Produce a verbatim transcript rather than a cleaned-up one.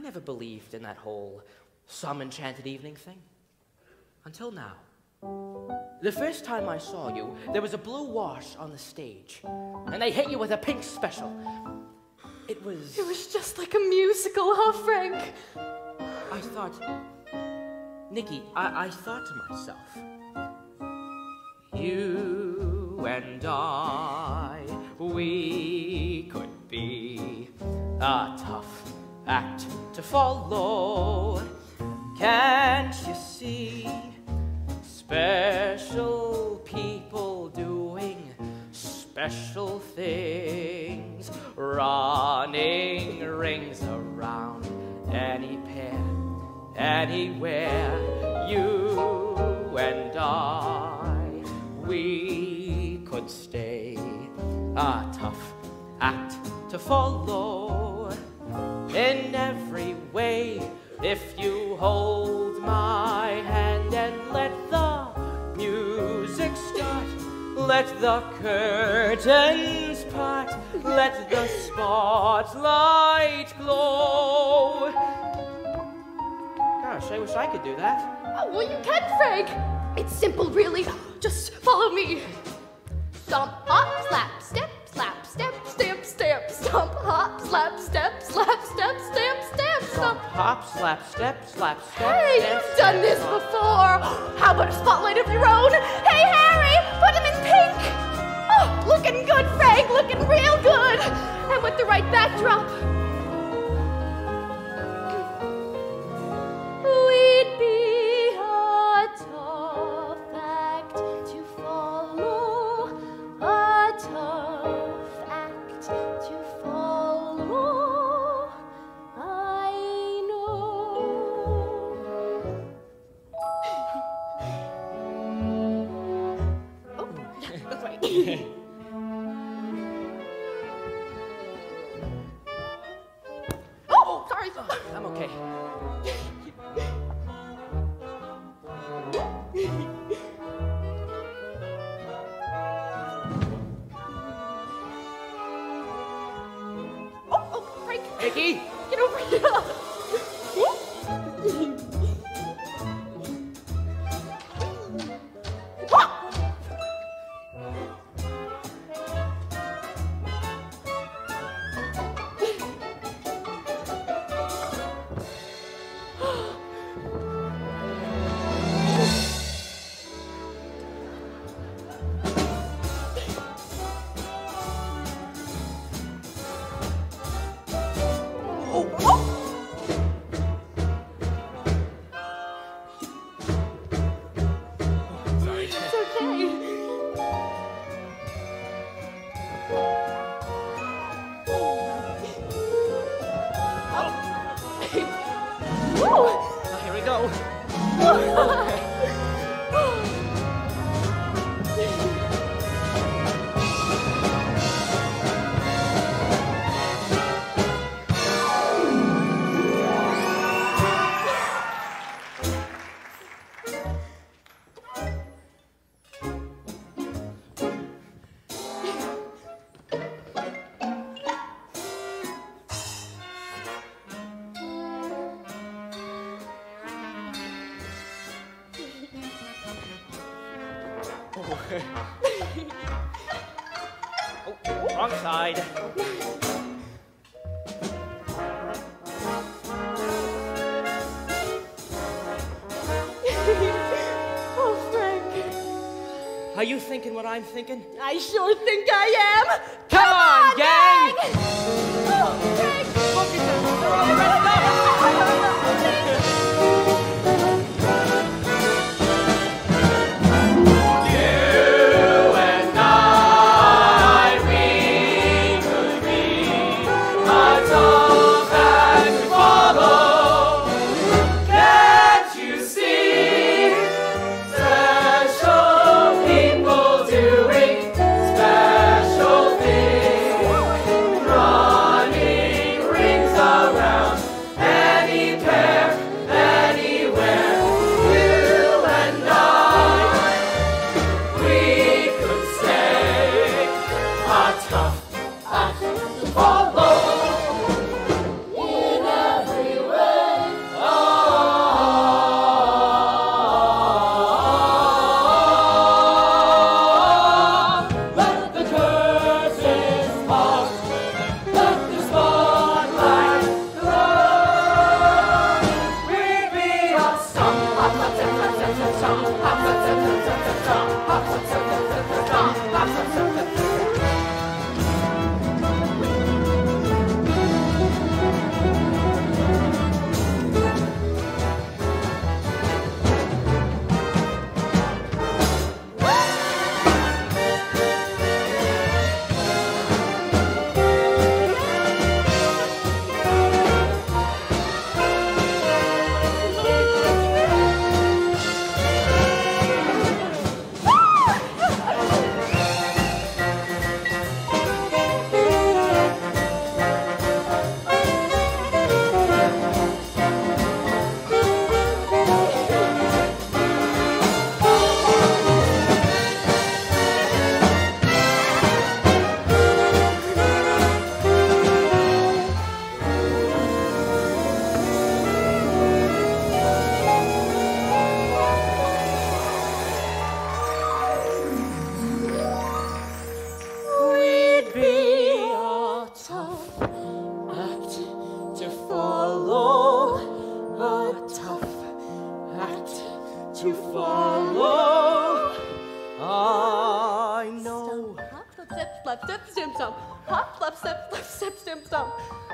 never believed in that whole some enchanted evening thing. Until now. The first time I saw you, there was a blue wash on the stage, and they hit you with a pink special. It was... It was just like a musical, huh, Frank? I thought... Nikki, I, I thought to myself, you and I, we could be a tough act to follow. Can't you see? Special people doing special things, running rings around any pair, anywhere. You and I, we could stay a tough act to follow in every way. If you hold my hand and let the music start, let the curtains part, let the spotlight glow. Gosh, I wish I could do that. Oh, well, you can, Frank. It's simple, really. Just follow me. Stomp, hop, slap, step, slap, step, stamp, stamp. Stomp, hop, slap, step, slap, step, stamp, stamp. Stomp, hop, slap, step, slap, step. Hey, stamp, you've done step, this stomp. before. How about a spotlight of your own? Hey, Harry, put him in pink. Oh, looking good, Frank, looking real good. And with the right backdrop. We'd be a tough act to follow, a tough act to follow, I know. Oh, that's right. Oh, sorry. I'm okay. Oh, oh, Frank. Nikki! Get over here. Oh, wrong side. Oh, Frank. Are you thinking what I'm thinking? I sure think I am. Come, Come on, on, gang! gang! Oh, Frank. Look at them. They're all dressed up. Around to follow. I know. Stomp, hop, flap, step, flap, step, stomp. Hop, flap, step, flap, step, step, stomp.